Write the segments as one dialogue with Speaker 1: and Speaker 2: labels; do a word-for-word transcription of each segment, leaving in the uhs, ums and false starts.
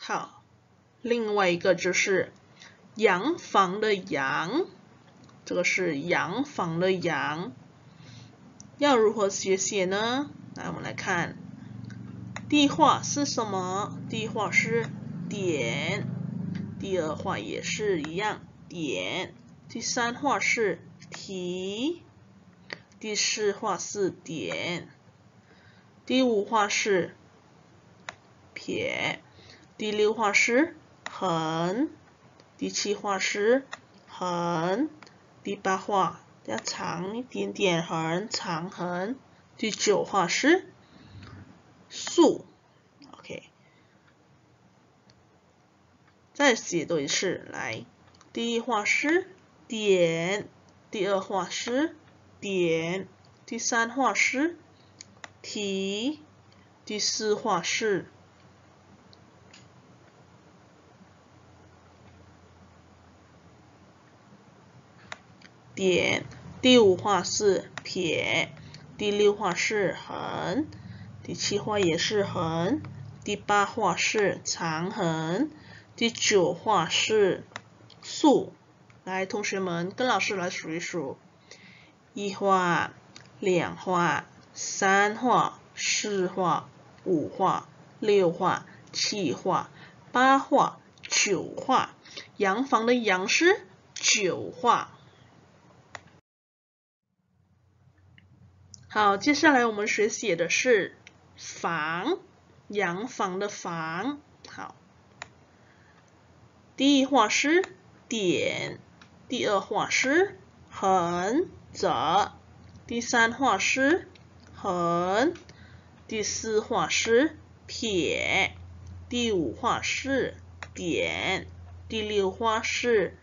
Speaker 1: 好，另外一个就是洋房的洋，这个是洋房的洋，要如何学写呢？来，我们来看，第一画是什么？第一画是点，第二画也是一样点，第三画是提，第四画是点，第五画是撇，第六画是横，第七画是横，第八画要长一点点横，长横，第九画是竖 ，OK， 再写多一次，来，第一画是点，第二画是点，第三画是提，第四画是点，第五画是撇，第六画是横，第七画也是横，第八画是长横，第九画是竖。来，同学们跟老师来数一数，一画、两画、三画、四画、五画、六画、七画、八画、九画。洋房的洋是九画。好，接下来我们学写的是房，洋房的房。好，第一画是点，第二画是横折，第三画是横，第四画是撇，第五画是点，第六画是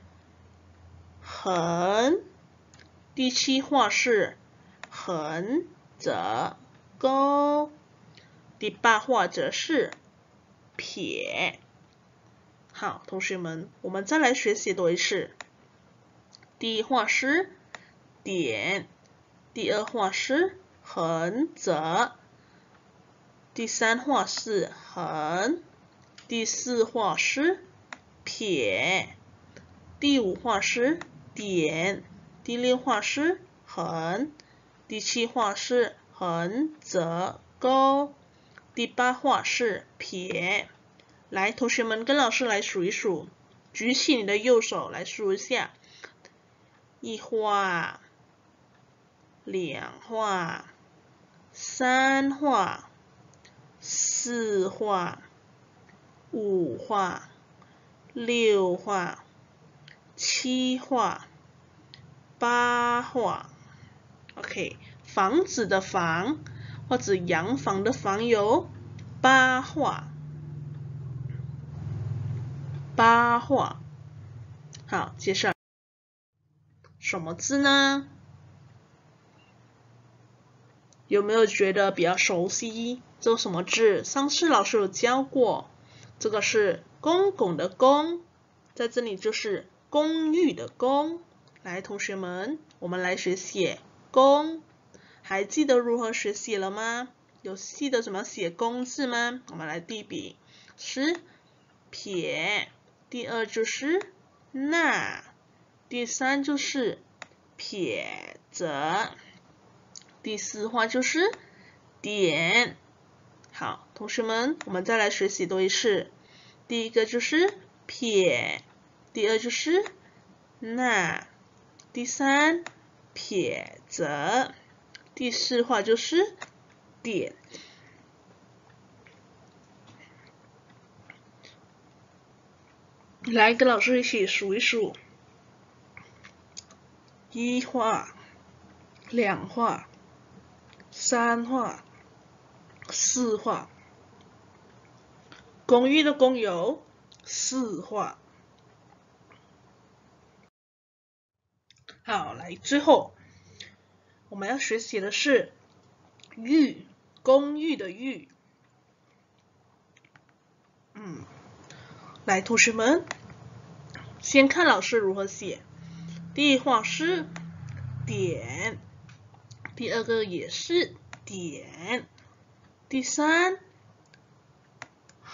Speaker 1: 横，第七画是横折钩，第八画则是撇。好，同学们，我们再来学习多一次。第一画是点，第二画是横折，第三画是横，第四画是撇，第五画是点，第六画是横，第七画是横折钩，第八画是撇。来，同学们跟老师来数一数，举起你的右手来数一下，一画、两画、三画、四画、五画、六画、七画、八画。OK， 房子的房或者洋房的房有八画。八画。好，接下来什么字呢？有没有觉得比较熟悉？这什么字？上次老师有教过，这个是公公的公，在这里就是公寓的公。来，同学们，我们来学写公，还记得如何学写了吗？有记得怎么写公字吗？我们来第一笔是撇。第二就是捺，第三就是撇折，第四画就是点。好，同学们，我们再来学习多一次。第一个就是撇，第二就是捺，第三撇折，第四画就是点。来跟老师一起数一数，一画、两画、三画、四画。公寓的公有四画。好，来最后我们要学习的是寓，公寓的寓。嗯，来，同学们，先看老师如何写。第一画是点，第二个也是点，第三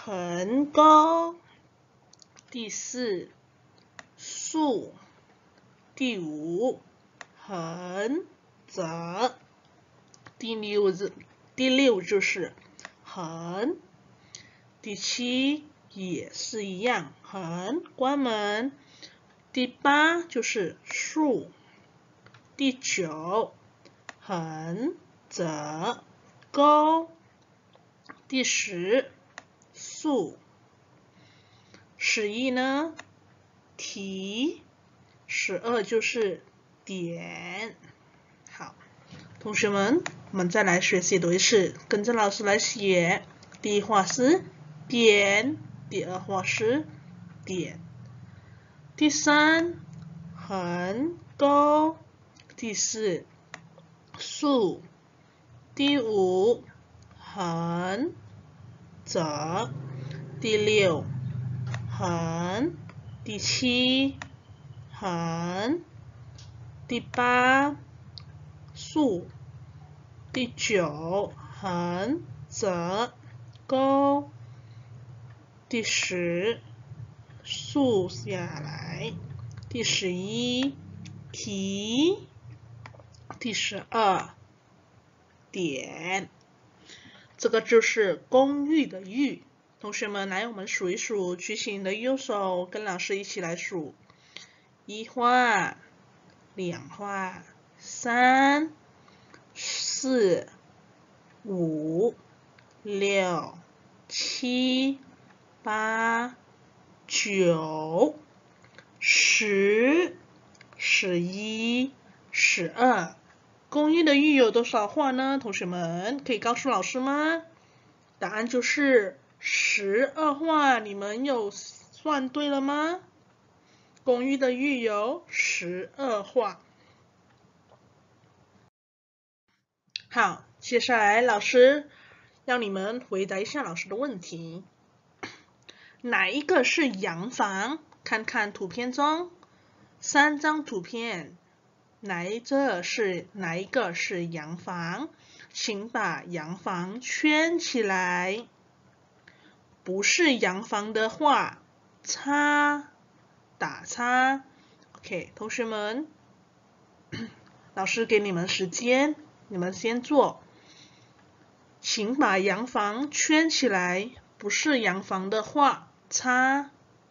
Speaker 1: 横沟。第四，竖。第五，横折。第六是第六就是横。第七也是一样，横关门。第八就是竖。第九，横折钩。第十，竖。十一呢，提。十二就是点。好，同学们，我们再来学习读一次，跟着老师来写。第一画是边，第二画是点。第三，横钩。第四，竖。第五，横折。第六，横。第七，横。第八，竖。第九，横折钩。第十，竖下来。第十一，提。第十二，点。这个就是公寓的寓。同学们，来，我们数一数，举起你的右手，跟老师一起来数。一画，两画，三、四、五、六、七、八、九、十、十一、十二。公寓的寓有多少画呢？同学们可以告诉老师吗？答案就是十二画。你们有算对了吗？公寓的寓有十二画。好，接下来老师让你们回答一下老师的问题。哪一个是洋房？看看图片中三张图片，哪一个是哪一个是洋房？请把洋房圈起来。不是洋房的话，叉打叉。OK， 同学们，老师给你们时间，你们先做。请把洋房圈起来。不是洋房的话，叉。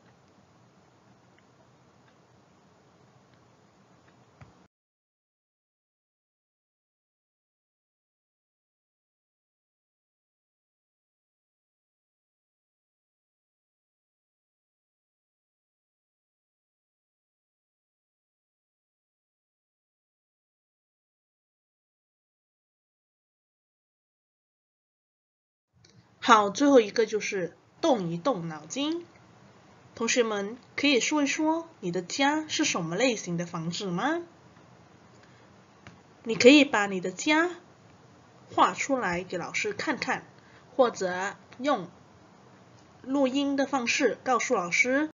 Speaker 1: 好，最后一个就是动一动脑筋。同学们可以说一说你的家是什么类型的房子吗？你可以把你的家画出来给老师看看，或者用录音的方式告诉老师。